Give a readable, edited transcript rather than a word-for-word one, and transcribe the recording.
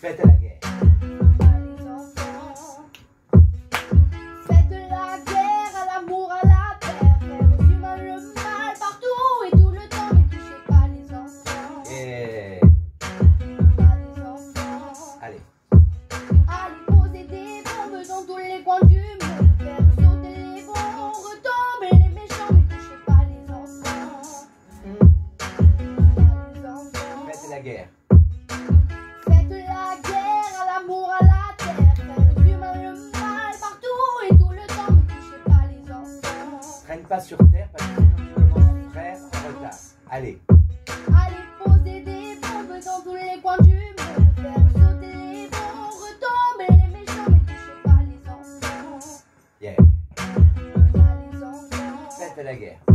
Faites la guerre. Les enfants, faites la guerre à l'amour, à la terre. Faites du mal, le mal partout et tout le temps. Ne touchez pas les enfants. Et... Pas les enfants. Allez. Allez poser des bombes dans tous les coins du monde. Faire sauter les bons, retomber les méchants. Ne touchez pas les enfants. Pas les enfants. Faites la guerre. Faites la guerre à l'amour, à la terre. Faites du mal, le mal partout et tout le temps. Ne touchez pas les enfants. Traîne pas sur terre parce que sinon tu commences ton frère en retard. Allez. Allez poser des bombes dans tous les coins du monde. Faire sauter les bons, retomber les méchants. Ne touchez pas les enfants. Yeah. Pas les enfants. Faites la guerre.